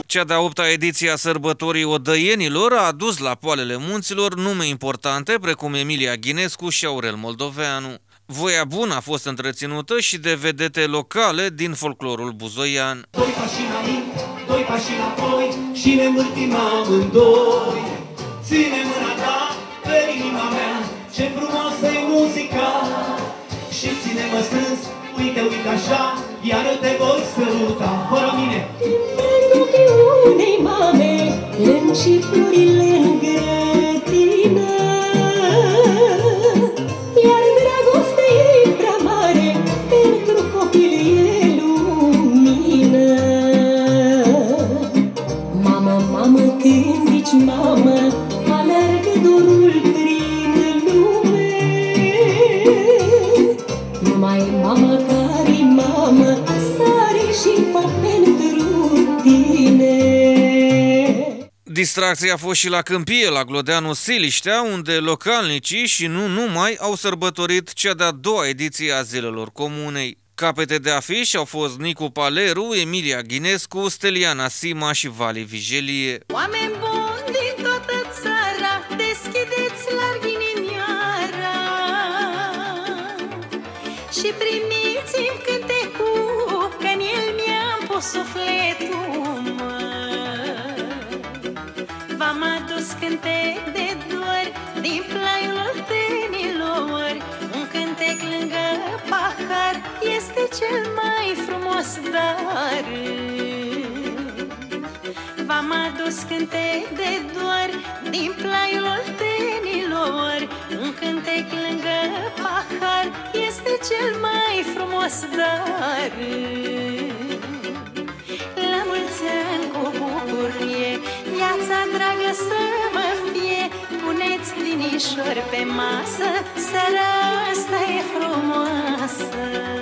Cea de-a 8-a ediție a sărbătorii Odăienilor a adus la poalele munților nume importante precum Emilia Ghinescu și Aurel Moldoveanu. Voia bună a fost întreținută și de vedete locale din folclorul buzoian. Doi pași înainte, doi pași înapoi și ne mârtim amândoi. Ține mâna ta pe inima mea, ce frumoasă e muzica. Și ține-mă strâns, uite, uite așa, iar te voi săruta. Fără mine! În ochii unei mame, lemn și florile în grădină. Iar dragostea ei prea mare, pentru copil e lumină. Mamă, mamă, când zici mamă, alergă dorul prin lume. Numai mama care-i mamă, sare și fac pentru tine. Distracția a fost și la Câmpie, la Glodeanu Siliștea, unde localnicii și nu numai au sărbătorit cea de-a 2-a ediție a Zilelor Comunei. Capete de afiș au fost Nicu Paleru, Emilia Ghinescu, Steliana Sima și Vali Vigelie. Oameni buni din toată țara, deschideți larg inimioara și primiți-mi cântecul, că-n el mi-am pus sufletul, mă. V-am adus cântec de dor din plaiul oltenilor. Un cântec lângă pahar este cel mai frumos dar. V-am adus cântec de dor din plaiul oltenilor. Un cântec lângă pahar este cel mai frumos dar. La mulți ani cu bucurie, viața dragă să mă fie. Puneți linișori pe masă, seara asta e frumoasă.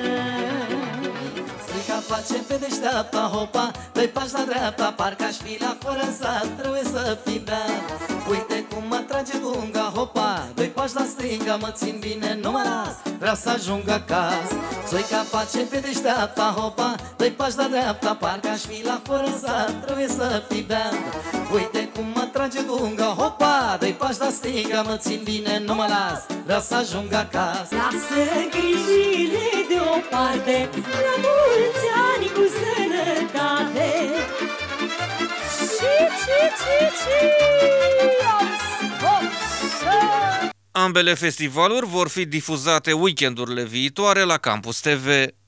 Strica face pe deșteapta, hopa, doi pași la dreapta, parcă aș fi la Horazat, trebuie să fii bea. Uite cum mă trage dunga, hopa, doi pași la stânga, mă țin bine, nu mă las, vreau să ajung acasă. Strica face pe deșteapta, hopa, doi pași la dreapta, parcă aș fi la Horazat, trebuie să fii bea. Uite cum mă trage dunga, hopa, doi pași la stânga, mă țin bine, nu mă las, vreau să ajung acasă. Lasă grijile deoparte, la mulți ani cu sănătate. Ambele festivaluri vor fi difuzate weekendurile viitoare la Campus TV.